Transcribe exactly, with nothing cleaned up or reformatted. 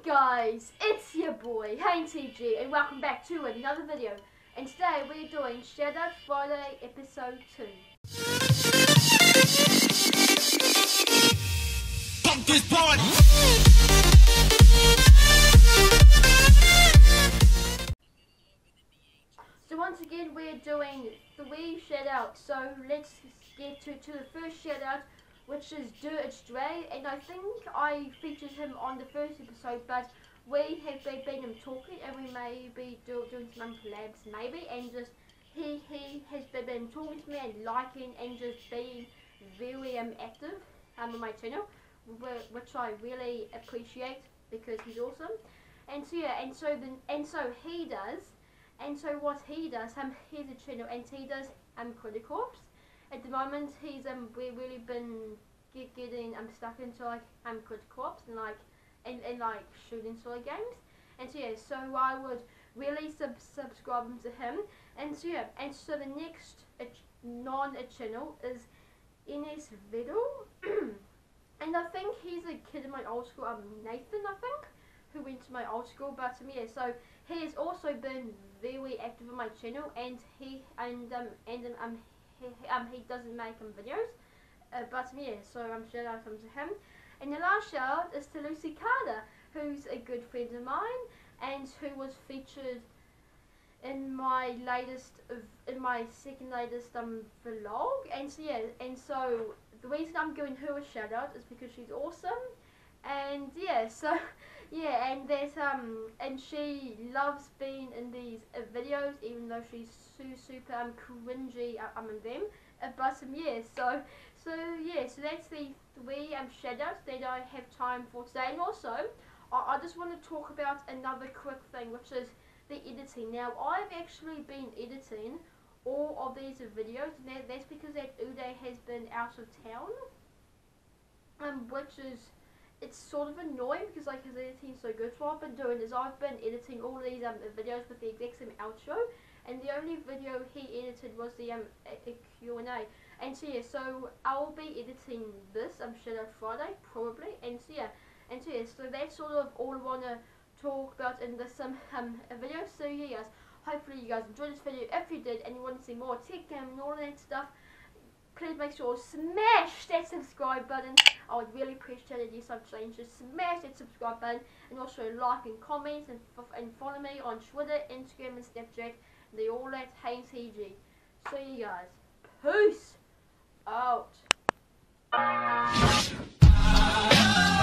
guys, it's your boy Haynes T G and welcome back to another video. And today we're doing Shoutout Friday episode two. So once again we're doing three shoutouts. So let's get to, to the first shoutout, which is Dirt Stray, and I think I featured him on the first episode, but we have been, been him talking, and we may be do, doing some collabs maybe, and just he he has been, been talking to me and liking and just being very um, active um, on my channel, which I really appreciate because he's awesome. And so yeah, and so then and so he does, and so what he does, um, here's a channel, and he does um Criticorps. At the moment, he's um we really been get, getting um stuck into like um Criticorps and like and, and like shooting sort of games, and so yeah, so I would really sub subscribe to him, and so yeah, and so the next uh, non uh, channel is Ines Vidal, and I think he's a kid in my old school, um Nathan I think, who went to my old school, but um yeah, so he has also been very active on my channel, and he and um and um. He, um, he doesn't make um, videos, uh, but yeah, so I'm um, shout out to him. And the last shout out is to Lucy Carter, who's a good friend of mine, and who was featured in my latest, in my second latest um vlog. And so yeah, and so the reason I'm giving her a shout out is because she's awesome, and yeah, so yeah, and there's um, and she loves being in these uh, videos, even though she's su super um cringy uh, um in them. Uh, but um, yeah, so so yeah, so that's the three um shoutouts that I have time for today. And also, I, I just want to talk about another quick thing, which is the editing. Now, I've actually been editing all of these videos, and that, that's because that Uday has been out of town, um, which is. It's sort of annoying because like his editing is so good. So what I've been doing is I've been editing all of these um videos with the exact same outro, and the only video he edited was the um a, a Q and A. And so yeah, so I'll be editing this um Shoutout Friday probably, and so yeah, and so yeah, so that's sort of all I wanna talk about in this um, um video. So yeah guys, hopefully you guys enjoyed this video. If you did and you want to see more tech game and all of that stuff, please make sure to smash that subscribe button. I would really appreciate it if you change. Just smash that subscribe button, and also like and comment, and, and follow me on Twitter, Instagram and Snapchat. They all at Haynes T G. So you guys, peace out.